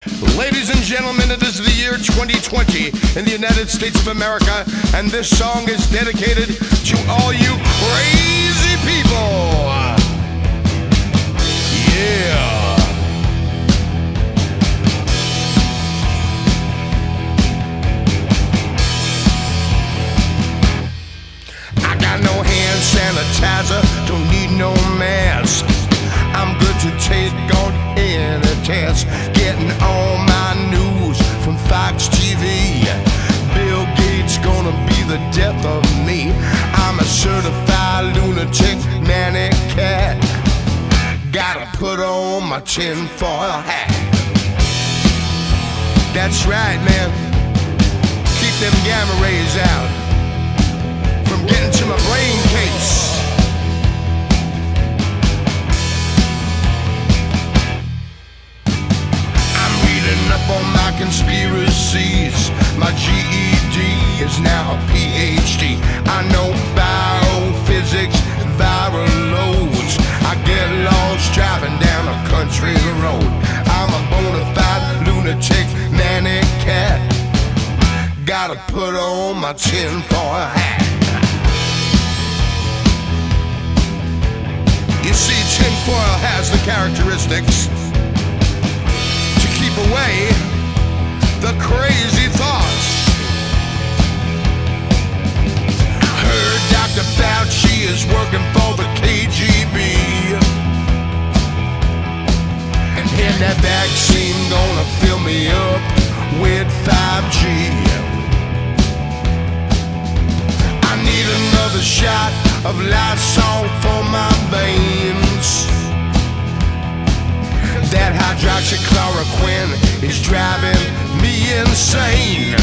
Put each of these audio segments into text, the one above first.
Ladies and gentlemen, it is the year 2020 in the United States of America, and this song is dedicated to all you crazy people. Yeah. I got no hand sanitizer, don't need no mask. I'm good to take on any test. Getting all my news from Fox TV. Bill Gates gonna be the death of me. I'm a certified lunatic, manic cat. Gotta put on my tinfoil hat. That's right, man. Keep them gamma rays out from getting to my brain case. Up on my conspiracies. My GED is now a PhD. I know biophysics, viral loads. I get lost driving down a country road. I'm a bona fide lunatic, manic cat. Gotta put on my tinfoil hat. You see, tinfoil has the characteristics away the crazy thoughts. Heard Dr. Fauci is working for the KGB, and hear that vaccine gonna fill me up with 5G. I need another shot of Lysol for my veins. That hydroxychloroquine is driving me insane.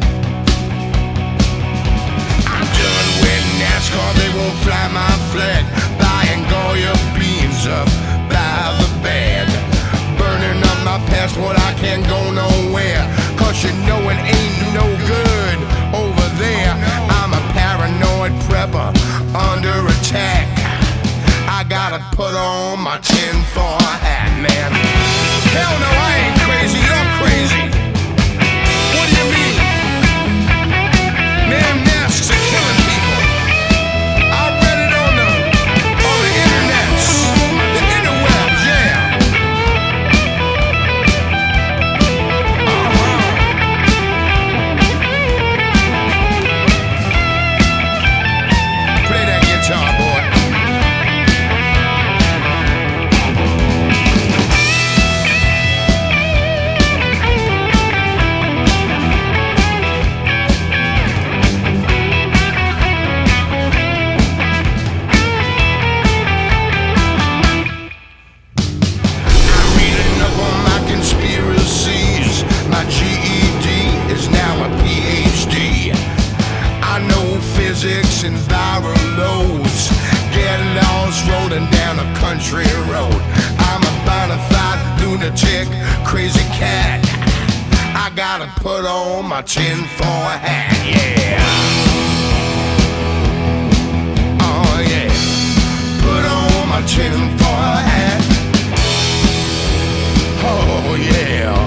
I'm done with NASCAR, they won't fly my flag. Buying Goya beans up by the bag. Burning up my passport, I can't go nowhere, cause you know it ain't no good over there. I'm a paranoid prepper under attack. I gotta put on my tinfoil hat, man. Hell no, I ain't crazy, you're crazy. What do you mean? Man, masks are killing people. I read it on the internets, the interwebs, yeah. Play that guitar, boy. My GED is now a PhD. I know physics and viral loads. Get lost rolling down a country road. I'm a bona fide lunatic, crazy cat. I gotta put on my tinfoil hat, yeah. Oh yeah. Put on my tinfoil hat. Oh yeah.